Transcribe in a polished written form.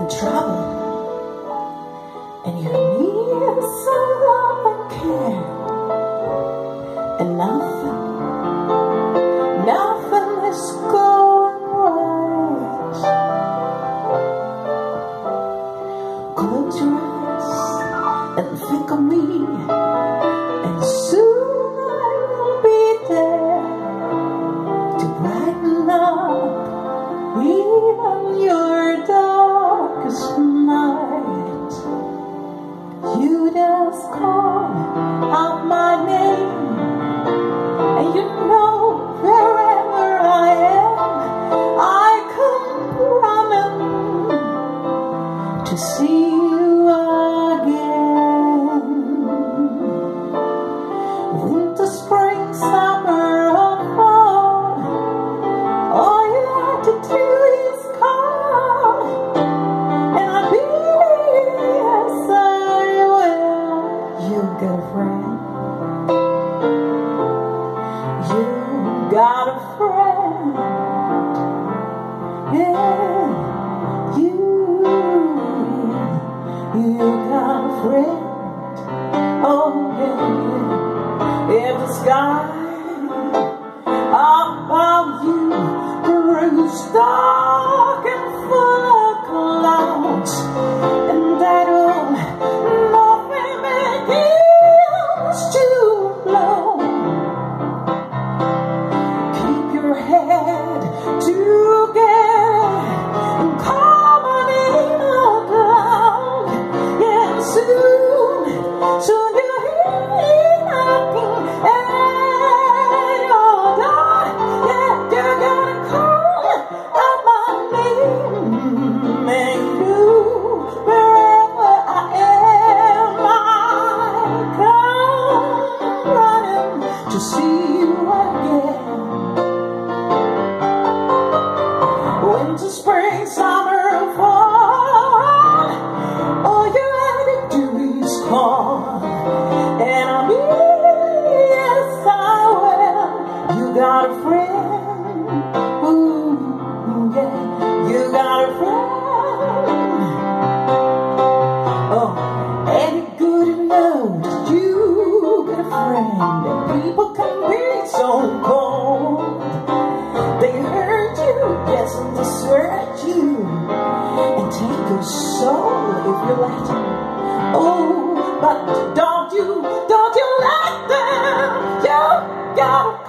in trouble, and you need some love and care, and nothing is going right. Close your eyes and think of me, and soon I will be there to brighten up even your darkest night. You just call out my name, and you know wherever I am, I come running to see you again. Winter, spring, summer, or fall, all you have to do is call, and I'll be there. Yes, I will. You got a friend. You got a friend. Yeah, you got a friend. Oh yeah, if the sky above you grows dark and full of clouds, and that old nothing begins to blow, keep your head together and call my name out loud. Yeah, soon you'll hear me knocking at your door. Yeah, you gotta call out my name, and you, wherever I am, I come running to see you again. Winter, spring, summer, fall, all you have to do is call, and I'll be, yes I will. You got a friend. Ooh, yeah, you got a friend. Oh, and it's good to know that you got a friend. And people can be so cold, they hurt you, yes, and desert you, and take your soul if you let them. Oh, but don't you let them. You got a